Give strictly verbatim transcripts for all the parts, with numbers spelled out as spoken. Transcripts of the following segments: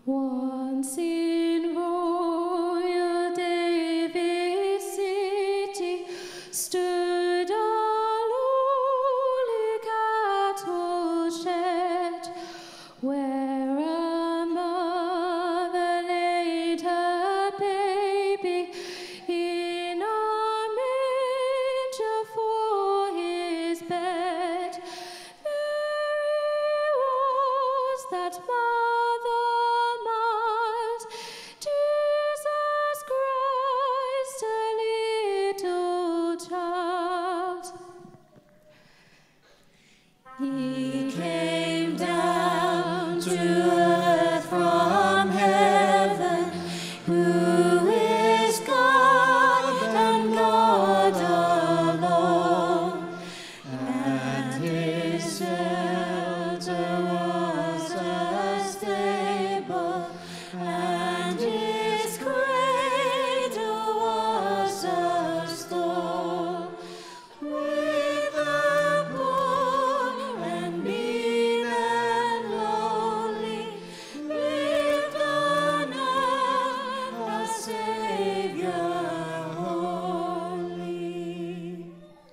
Once in royal David's city stood a lowly cattle shed, where a mother laid her baby in a manger for his bed. Mary was that mother mild, Jesus Christ, a little child. He came down to earth from heaven, who is God and God alone, and his shelter was a stable, and his cradle was a stall. With the poor and mean and lowly lived on earth a Savior holy.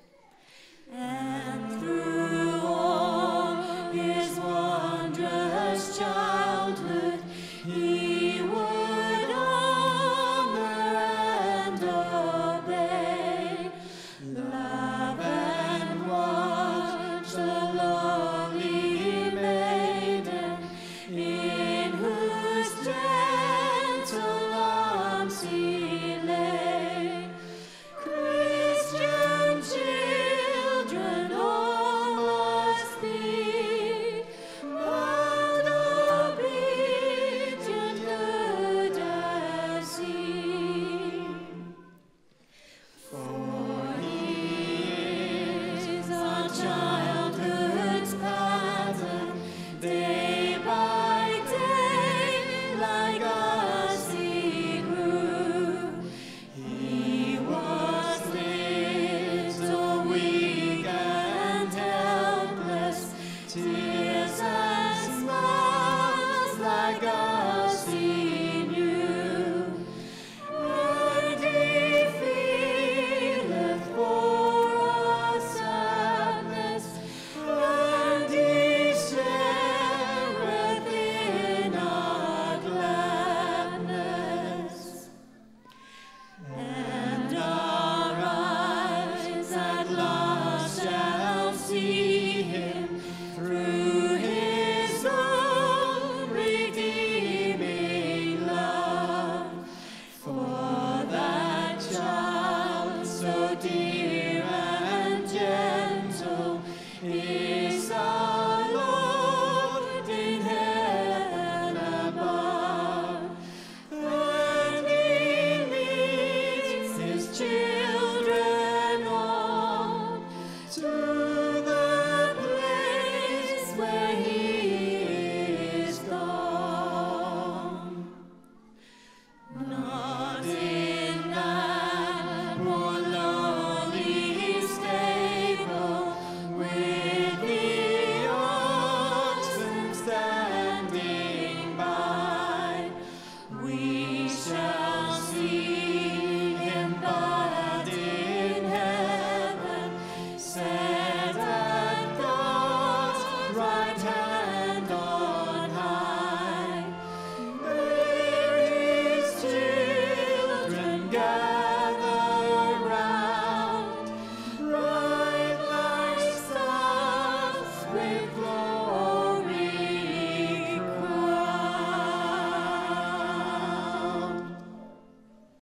And through all his wondrous childhood he would honor and obey, love and watch the lowly maiden, in whose gentle arms he lay. Christian children all must be bold, obedient, good as he. For he is our childhood's pattern, day by day, like us he grew. He was little, weak and helpless, tears and smiles like us he knew. And he feeleth for our sadness, and he shareth in our gladness. And our eyes at last shall see him through his own redeeming love. For that child so dear and gentle is our Lord in heaven above. And he leads his children on to the place where he is gone. Not in that poor lowly stable, with the oxen standing by, we shall see him, but in heaven, set at God's right hand on high, where his children gather